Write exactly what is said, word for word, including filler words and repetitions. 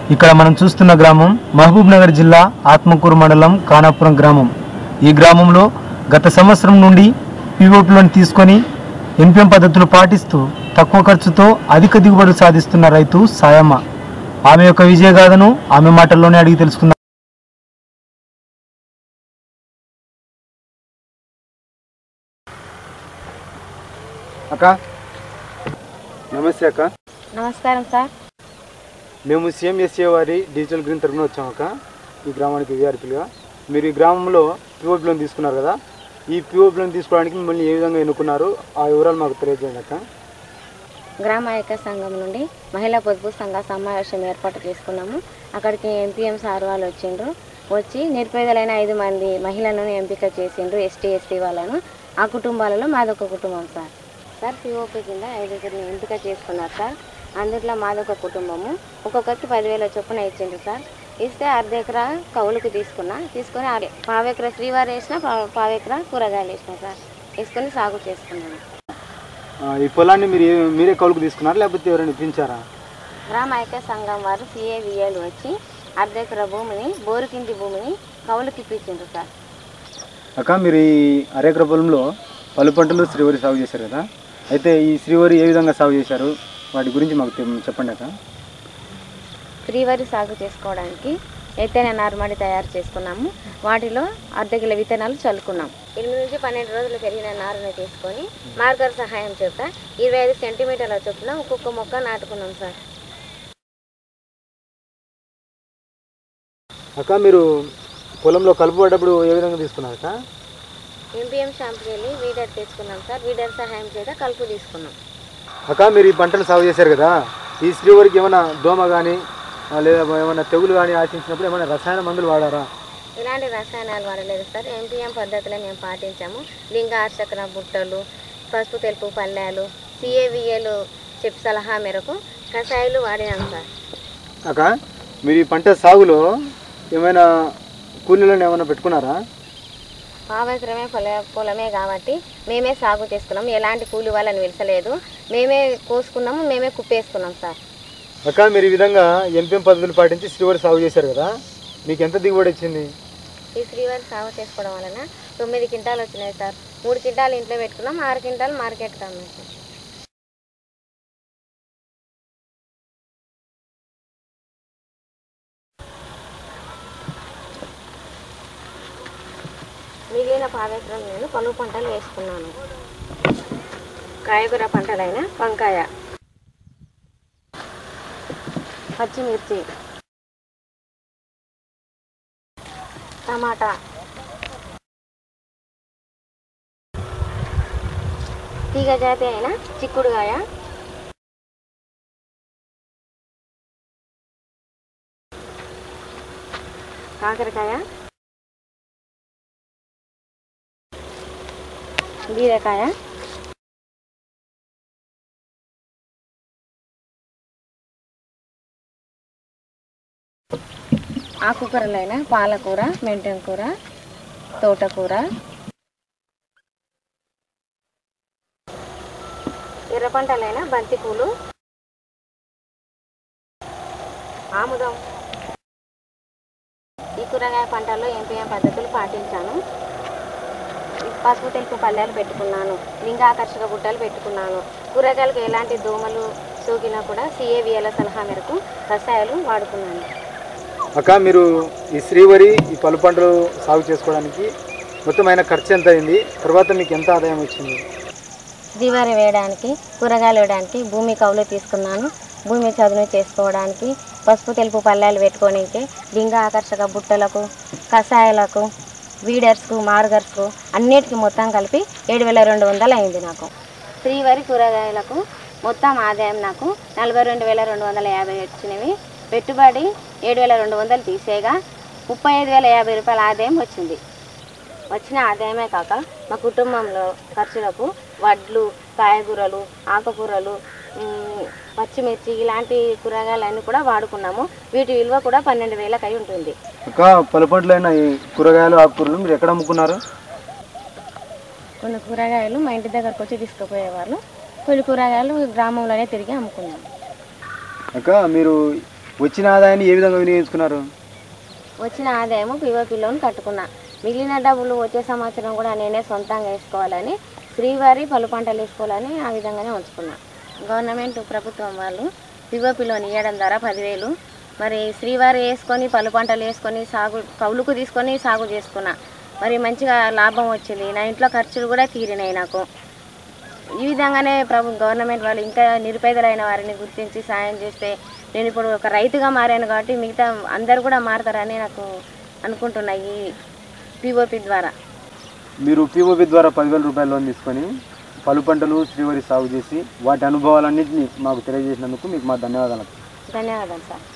ఇక్కడ మనం చూస్తున్న గ్రామం మహబూబ్ నగర్ జిల్లా ఆత్మకూరు మండలం కానాపురం గ్రామం. ఈ గ్రామంలో గత సంవత్సరం నుండి పీఓపీలను తీసుకొని ఎన్పిఎం పద్ధతులు పాటిస్తూ తక్కువ ఖర్చుతో అధిక దిగుబడి సాధిస్తున్న రైతు సాయమ్మ. ఆమె యొక్క విజయగాథను ఆమె మాటల్లోనే అడిగి తెలుసుకుందాం. అక్క నమస్తే. అక్క నమస్కారం సార్. మేము సిఎంఎస్ఏ వారి డిజిటల్ గ్రీన్ తరఫున వచ్చాము అక్క ఈ గ్రామానికి విఆర్పీలుగా. మీరు ఈ గ్రామంలో పీఓపీ లోన్ తీసుకున్నారు కదా, ఈ పీఓపీ లోన్ తీసుకోవడానికి మిమ్మల్ని ఏ విధంగా ఎన్నుకున్నారు ఆ వివరాలు మాకు తెలియజేయండి అక్క. గ్రామ ఐక్య సంఘం నుండి మహిళా పొదుపు సంఘ సమావేశం ఏర్పాటు చేసుకున్నాము. అక్కడికి ఎంపీఎం సార్ వాళ్ళు వచ్చిండ్రు. వచ్చి నిరుపేదలైన ఐదు మంది మహిళలను ఎంపిక చేసిండ్రు, ఎస్టీ ఎస్టీ వాళ్ళను. ఆ కుటుంబాలలో మాదొక కుటుంబం సార్. సార్ పీఓపీ కింద ఐదుగురిని ఎంపిక చేసుకున్నారు సార్. అందుట్లో మాదొక కుటుంబము. ఒక్కొక్కరికి పదివేల చొప్పున ఇచ్చిండ్రు సార్. ఇస్తే అర్ధ ఎకరా కౌలుకి తీసుకున్నా. తీసుకొని పావెకరా శ్రీవారి వేసిన పావెకరా కూరగాయలు వేసిన సార్. వేసుకొని సాగు చేసుకున్నాను. ఈ పొలాన్ని మీరు మీరే కౌలుకు తీసుకున్నారా లేకపోతే ఎవరైనా ఇప్పించారా? గ్రామ ఐక్య సంఘం వారు సిఏవిఏలు వచ్చి అర్ధ ఎకరా భూమిని బోరు కింది భూమిని కౌలుకి ఇప్పించిండ్రు సార్. అక్క మీరు ఈ అరెకరా పొలంలో పలు పంటలు శ్రీవరి సాగు చేశారు కదా, అయితే ఈ శ్రీవరి ఏ విధంగా సాగు చేశారు వాటి గురించి మాకు చెప్పండి అక్క. శ్రీవరి సాగు చేసుకోవడానికి ఎత్తైన నారుమడి తయారు చేసుకున్నాము. వాటిలో అర్ధ కిలో విత్తనాలు చల్లుకున్నాం. ఎనిమిది నుంచి పన్నెండు రోజులు పెరిగిన నారుని తీసుకొని మార్కర్ సహాయం చేత ఇరవై ఐదు సెంటీమీటర్ల చొప్పున ఒక్కొక్క మొక్క నాటుకున్నాం సార్. అక్క మీరు పొలంలో కలుపు పడ్డప్పుడు ఏ విధంగా తీసుకున్నారు అక్క? ఎంపీఎం షాంపుకి వెళ్ళి వీడర్ తెచ్చుకున్నాం సార్. వీడర్ సహాయం చేత కలుపు తీసుకున్నాం. అక్క మీరు ఈ పంటలు సాగు చేశారు కదా, ఈ శ్రీవరికి ఏమైనా దోమ కానీ లేదా ఏమైనా తెగులు కానీ ఆశించినప్పుడు ఏమైనా రసాయన మందులు వాడారా? ఇలాంటి రసాయనాలు వాడలేదు సార్. ఎంపీఎం పద్ధతిలో మేము పాటించాము. లింగార్చకన బుట్టలు, పసుపు తెలుపు పల్లెలు, సిఏవిఏలు చెప్పి సలహా మేరకు కషాయాలు వాడినాం సార్. అక్క మీరు ఈ పంట సాగులో ఏమైనా కూలీలను ఏమైనా పెట్టుకున్నారా? పావెకరమే పొల పొలమే కాబట్టి మేమే సాగు చేసుకున్నాము. ఎలాంటి కూలి వాళ్ళని పిలిచలేదు. మేమే కోసుకున్నాము, మేమే కుప్పేసుకున్నాం సార్. అక్క మీరు ఈ విధంగా ఎంపీఎం పద్ధతులు పాటించి శ్రీవరి సాగు చేశారు కదా, మీకు ఎంత దిగుబడి వచ్చింది? ఈ శ్రీవరి సాగు చేసుకోవడం వలన తొమ్మిది క్వింటాలు వచ్చినాయి సార్. మూడు క్వింటాలు ఇంట్లో పెట్టుకున్నాం, ఆరు క్వింటాలు మార్కెట్కి అమ్మాం సార్. మిగిలిన పావెకరం నేను పలు పంటలు వేసుకున్నాను. కాయగూర పంటలైన వంకాయ, పచ్చిమిర్చి, టమాటా, తీగ జాతి అయిన చిక్కుడుకాయ, కాకరకాయ, బీరకాయ, ఆకుకూరలైన పాలకూర, మెంటెం కూర, తోటకూర, ఎర్ర పంటలైన బంతిపూలు, ఆముదం. ఈ కూరగాయ పంటల్లో ఎంపీఎం పద్ధతులు పాటించాను. పసుపు తెలుపు పల్లెలు పెట్టుకున్నాను. లింగాకర్షక బుట్టలు పెట్టుకున్నాను. కూరగాయలకు ఎలాంటి దోమలు సోకినా కూడా సిఏవిఏల సలహా మేరకు రసాయనాలు వాడుకున్నాను. అక్క మీరు ఈ శ్రీవరి ఈ పలు పంటలు సాగు చేసుకోవడానికి మొత్తం అయిన ఖర్చు ఎంత అయింది, తర్వాత మీకు ఎంత ఆదాయం వచ్చింది? శ్రీవరి వేయడానికి, కూరగాయలు వేయడానికి భూమి కౌలు తీసుకున్నాను. భూమి చదును చేసుకోవడానికి, పసుపు తెలుపు పల్లెలు పెట్టుకోనికి, లింగ ఆకర్షక బుట్టలకు, కషాయాలకు, వీడర్స్కు, మార్గర్స్కు అన్నిటికీ మొత్తం కలిపి ఏడు వేల రెండు వందలు అయింది నాకు. శ్రీవరి కూరగాయలకు మొత్తం ఆదాయం నాకు నలభై రెండు వేల రెండు వందల యాభై వచ్చినవి. పెట్టుబడి ఏడు వేల రెండు వందలు తీసేగా ముప్పై ఐదు వేల యాభై రూపాయల ఆదాయం వచ్చింది. వచ్చిన ఆదాయమే కాక మా కుటుంబంలో ఖర్చులకు వడ్లు, కాయగూరలు, ఆకుకూరలు, పచ్చిమిర్చి ఇలాంటి కూరగాయలన్నీ కూడా వాడుకున్నాము. వీటి విలువ కూడా పన్నెండు వేలకు అయి ఉంటుంది. ఇంకా పలుపట్లైన ఈ కూరగాయలు ఆకుకూరలు మీరు ఎక్కడ అమ్ముకున్నారు? కొన్ని కూరగాయలు మా ఇంటి దగ్గరకు వచ్చి తీసుకుపోయేవాళ్ళు, కొన్ని కూరగాయలు గ్రామంలోనే తిరిగి అమ్ముకున్నాము. అక్క మీరు వచ్చిన ఆదాయాన్ని ఏ విధంగా వినియోగించుకున్నారు? వచ్చిన ఆదాయము పీఓపీ లోన్ కట్టుకున్నా. మిగిలిన డబ్బులు వచ్చే సంవత్సరం కూడా నేనే సొంతంగా వేసుకోవాలని, శ్రీవారి పలు పంటలు వేసుకోవాలని ఆ విధంగానే ఉంచుకున్నా. గవర్నమెంట్ ప్రభుత్వం వాళ్ళు పీఓపీ లోన్ ఇవ్వడం ద్వారా పదివేలు మరి శ్రీవారి వేసుకొని పలు పంటలు వేసుకొని సాగు కౌలుకు తీసుకొని సాగు చేసుకున్నా. మరి మంచిగా లాభం వచ్చింది. నా ఇంట్లో ఖర్చులు కూడా తీరినాయి నాకు. ఈ విధంగానే ప్రభు గవర్నమెంట్ వాళ్ళు ఇంకా నిరుపేదలైన వారిని గుర్తించి సాయం చేస్తే నేను ఇప్పుడు ఒక రైతుగా మారాను కాబట్టి మిగతా అందరు కూడా మారుతారని నాకు అనుకుంటున్నా ఈ పీఓపీ ద్వారా. మీరు పీఓపీ ద్వారా పదివేల రూపాయల లోన్ తీసుకొని పలు పంటలు శ్రీవారి సాగు చేసి వాటి అనుభవాలన్నింటినీ మాకు తెలియజేసినందుకు మీకు మా ధన్యవాదాలు. ధన్యవాదాలు సార్.